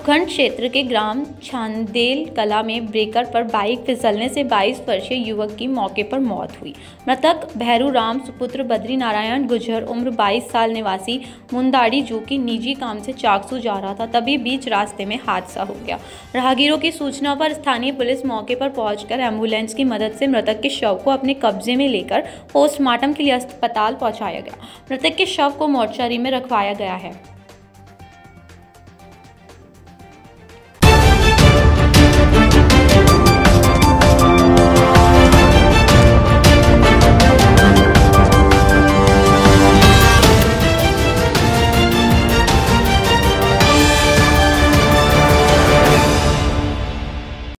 उपखंड क्षेत्र के ग्राम छांदेल कला में ब्रेकर पर बाइक फिसलने से 22 वर्षीय युवक की मौके पर मौत हुई। मृतक भैरू राम सुपुत्र बद्री नारायण गुजर उम्र 22 साल निवासी मुंदाड़ी जो कि निजी काम से चाकसू जा रहा था, तभी बीच रास्ते में हादसा हो गया। राहगीरों की सूचना पर स्थानीय पुलिस मौके पर पहुंचकर एम्बुलेंस की मदद से मृतक के शव को अपने कब्जे में लेकर पोस्टमार्टम के लिए अस्पताल पहुंचाया गया। मृतक के शव को मोर्चरी में रखवाया गया है।